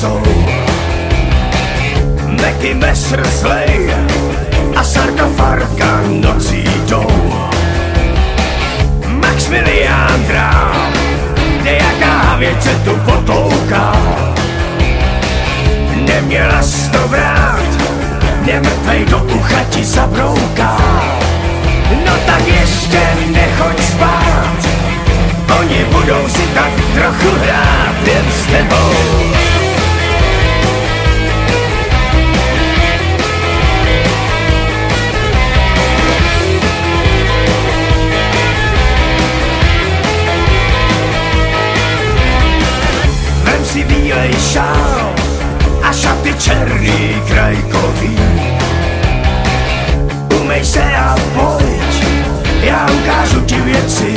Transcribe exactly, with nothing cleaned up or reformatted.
jsou. Meky Messersley a sarkofarka nocí jdou. Maximilián Král, nejaká věc se tu potlouká. Neměla jsi to brát, nemrtvej do ucha ti zabrouká. No tak ještě nechoď spát, oni budou si tak trochu hrát jen s tebou. Vem si bílej šál a šaty černý krajkový. Umej se a pojď, já ukážu ti věci,